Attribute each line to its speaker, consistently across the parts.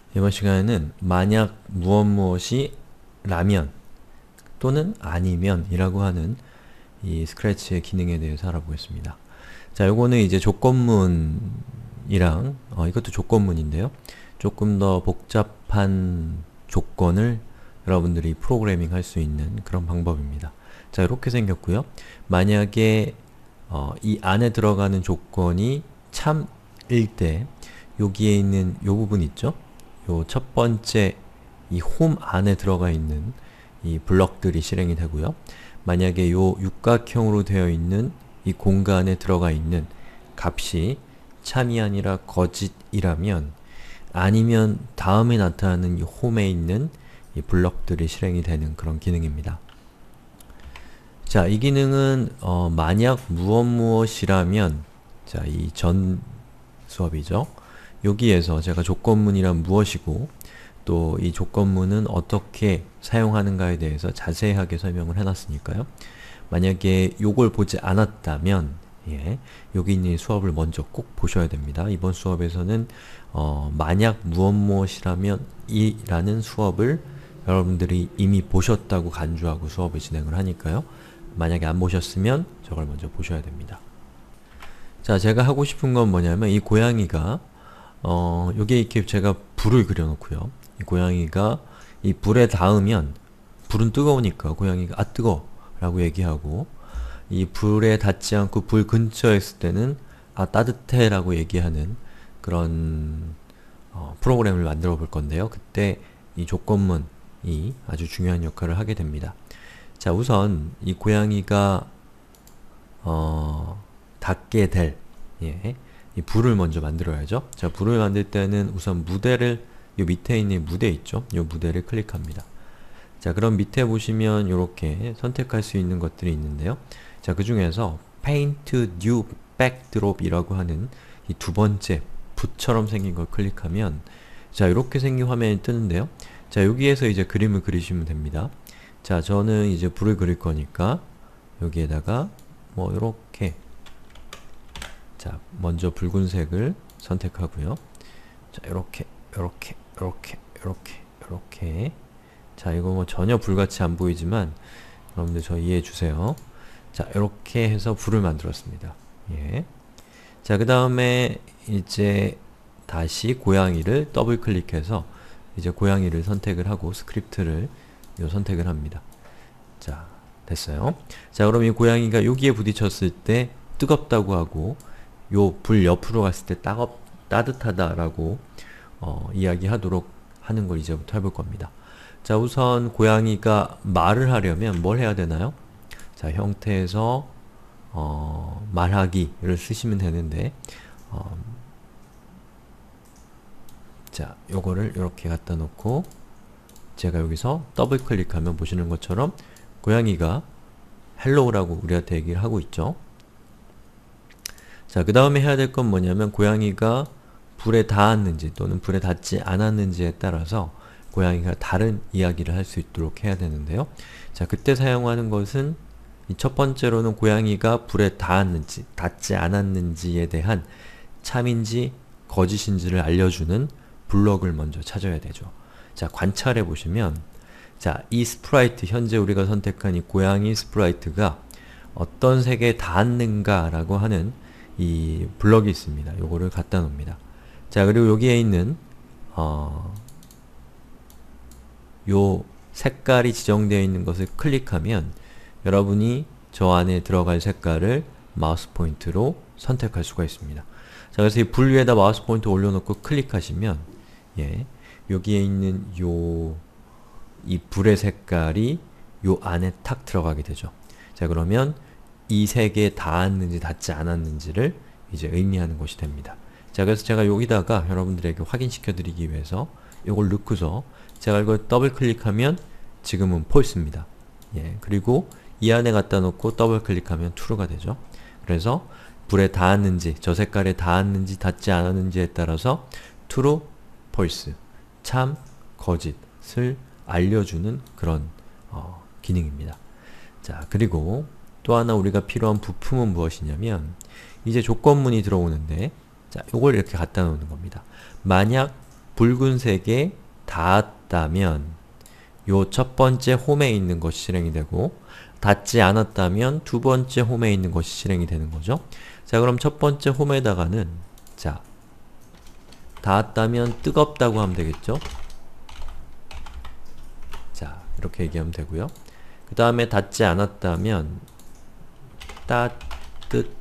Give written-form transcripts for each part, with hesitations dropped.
Speaker 1: 이번 시간에는 만약 무엇이 라면 또는 아니면 이라고 하는 이 스크래치의 기능에 대해서 알아보겠습니다. 자, 요거는 이제 조건문이랑 이것도 조건문인데요. 조금 더 복잡한 조건을 여러분들이 프로그래밍 할 수 있는 그런 방법입니다. 자, 이렇게 생겼고요. 만약에 이 안에 들어가는 조건이 참일 때 여기에 있는 요 부분 있죠? 요 첫 번째 이 홈 안에 들어가 있는 이 블럭들이 실행이 되고요. 만약에 요 육각형으로 되어 있는 이 공간에 들어가 있는 값이 참이 아니라 거짓이라면 아니면 다음에 나타나는 이 홈에 있는 이 블럭들이 실행이 되는 그런 기능입니다. 자, 이 기능은 만약 무엇이라면 자, 이 전 수업이죠. 여기에서 제가 조건문이란 무엇이고 또 이 조건문은 어떻게 사용하는가에 대해서 자세하게 설명을 해놨으니까요. 만약에 요걸 보지 않았다면 여기 있는 수업을 먼저 꼭 보셔야 됩니다. 이번 수업에서는 만약 무엇이라면 이라는 수업을 여러분들이 이미 보셨다고 간주하고 수업을 진행을 하니까요. 만약에 안 보셨으면 저걸 먼저 보셔야 됩니다. 자, 제가 하고 싶은 건 뭐냐면 이 고양이가 여기에 이렇게 제가 불을 그려놓고요. 이 고양이가 이 불에 닿으면 불은 뜨거우니까 고양이가 아 뜨거! 라고 얘기하고 이 불에 닿지 않고 불 근처에 있을 때는 아 따뜻해! 라고 얘기하는 그런 프로그램을 만들어 볼 건데요. 그때 이 조건문이 아주 중요한 역할을 하게 됩니다. 자, 우선 이 고양이가 닿게 될 이 불을 먼저 만들어야죠. 자, 불을 만들 때는 우선 무대를 요 밑에 있는 무대 있죠? 요 무대를 클릭합니다. 자, 그럼 밑에 보시면 요렇게 선택할 수 있는 것들이 있는데요. 자, 그 중에서 Paint New Backdrop 이라고 하는 이 두 번째 붓처럼 생긴 걸 클릭하면 자, 이렇게 생긴 화면이 뜨는데요. 자, 여기에서 이제 그림을 그리시면 됩니다. 자, 저는 이제 불을 그릴 거니까 여기에다가 뭐 요렇게 자, 먼저 붉은색을 선택하고요. 자, 요렇게 자, 이거 뭐 전혀 불같이 안 보이지만 여러분들 저 이해해 주세요. 자, 이렇게 해서 불을 만들었습니다. 예. 자, 그 다음에 이제 다시 고양이를 더블 클릭해서 이제 고양이를 선택을 하고 스크립트를 선택을 합니다. 자, 됐어요. 자, 그럼 이 고양이가 여기에 부딪혔을 때 뜨겁다고 하고 요 불 옆으로 갔을 때 따뜻하다라고 이야기하도록 하는 걸 이제부터 해볼 겁니다. 자, 우선 고양이가 말을 뭘 해야 되나요? 자, 형태에서 말하기를 쓰시면 되는데 자, 요거를 이렇게 갖다 놓고 제가 여기서 더블 클릭하면 보시는 것처럼 고양이가 헬로우라고 우리한테 얘기를 하고 있죠. 자, 그 다음에 해야 될 건 뭐냐면 고양이가 불에 닿았는지 또는 불에 닿지 않았는지에 따라서 고양이가 다른 이야기를 할 수 있도록 해야 되는데요. 자, 그때 사용하는 것은 이 첫 번째로는 고양이가 불에 닿았는지 닿지 않았는지에 대한 참인지 거짓인지를 알려주는 블럭을 먼저 찾아야 되죠. 자, 관찰해 보시면 자, 이 스프라이트, 현재 우리가 선택한 이 고양이 스프라이트가 어떤 색에 닿았는가 라고 하는 이 블럭이 있습니다. 요거를 갖다 놓습니다. 자, 그리고 여기에 있는 요 색깔이 지정되어 있는 것을 클릭하면 여러분이 저 안에 들어갈 색깔을 마우스 포인트로 선택할 수가 있습니다. 자, 그래서 이 불 위에다 마우스 포인트 올려놓고 클릭하시면 여기에 있는 이 불의 색깔이 요 안에 탁 들어가게 되죠. 자, 그러면 이 색에 닿았는지 닿지 않았는지를 이제 의미하는 것이 됩니다. 자, 그래서 제가 여기다가 여러분들에게 확인시켜 드리기 위해서 이걸 넣고서 제가 이걸 더블 클릭하면 지금은 false입니다. 그리고 이 안에 갖다 놓고 더블 클릭하면 true가 되죠. 그래서 불에 닿았는지, 저 색깔에 닿았는지 닿지 않았는지에 따라서 true, false, 참, 거짓을 알려주는 그런 기능입니다. 자, 그리고 또 하나 우리가 필요한 부품은 무엇이냐면 이제 조건문이 들어오는데 자, 요걸 이렇게 갖다 놓는 겁니다. 만약 붉은색에 닿았다면 요 첫 번째 홈에 있는 것이 실행이 되고 닿지 않았다면 두 번째 홈에 있는 것이 실행이 되는 거죠. 자, 그럼 첫 번째 홈에다가는 자, 닿았다면 뜨겁다고 하면 되겠죠? 자, 이렇게 얘기하면 되고요. 그 다음에 닿지 않았다면 따뜻해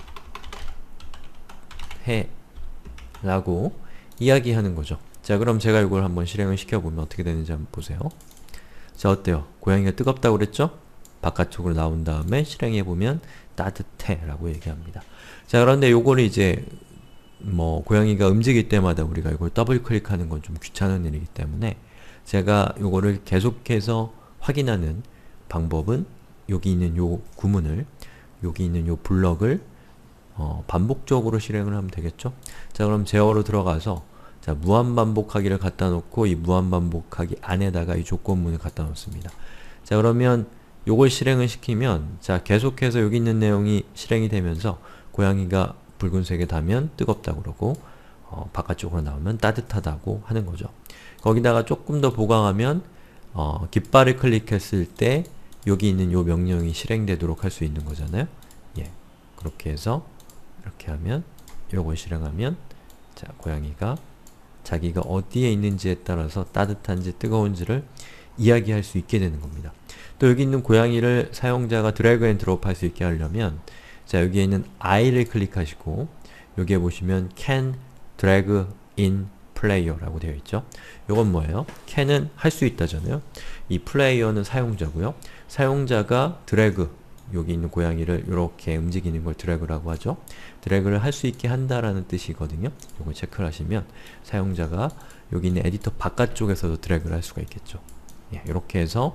Speaker 1: 라고 이야기하는 거죠. 자, 그럼 제가 이걸 한번 실행을 시켜보면 어떻게 되는지 한번 보세요. 자, 어때요? 고양이가 뜨겁다고 그랬죠? 바깥쪽으로 나온 다음에 실행해보면 따뜻해 라고 얘기합니다. 자, 그런데 요거를 이제 고양이가 움직일 때마다 우리가 이걸 더블 클릭하는 건 좀 귀찮은 일이기 때문에 제가 요거를 계속해서 확인하는 방법은 여기 있는 요 구문을, 여기 있는 요 블럭을 반복적으로 실행을 하면 되겠죠? 자, 그럼 제어로 들어가서 자, 무한반복하기를 갖다 놓고 이 무한반복하기 안에다가 이 조건문을 갖다 놓습니다. 자, 그러면 요걸 실행을 시키면 자, 계속해서 여기 있는 내용이 실행이 되면서 고양이가 붉은색에 닿으면 뜨겁다고 그러고 바깥쪽으로 나오면 따뜻하다고 하는 거죠. 거기다가 조금 더 보강하면 깃발을 클릭했을 때 여기 있는 요 명령이 실행되도록 할 수 있는 거잖아요. 예, 그렇게 해서 이렇게 하면 요걸 실행하면 자, 고양이가 자기가 어디에 있는지에 따라서 따뜻한지 뜨거운지를 이야기할 수 있게 되는 겁니다. 또 여기 있는 고양이를 사용자가 드래그 앤 드롭 할 수 있게 하려면 자, 여기에 있는 I를 클릭하시고 여기에 보시면 can drag in player 라고 되어 있죠. 요건 뭐예요? can은 할 수 있다잖아요. 이 player는 사용자고요. 사용자가 드래그, 여기 있는 고양이를 이렇게 움직이는 걸 드래그라고 하죠. 드래그를 할 수 있게 한다라는 뜻이거든요. 이걸 체크를 하시면 사용자가 여기 있는 에디터 바깥쪽에서도 드래그를 할 수가 있겠죠. 예, 이렇게 해서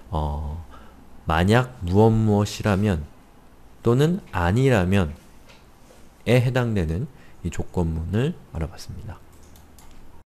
Speaker 1: 만약 무엇이라면 또는 아니라면 에 해당되는 이 조건문을 알아봤습니다.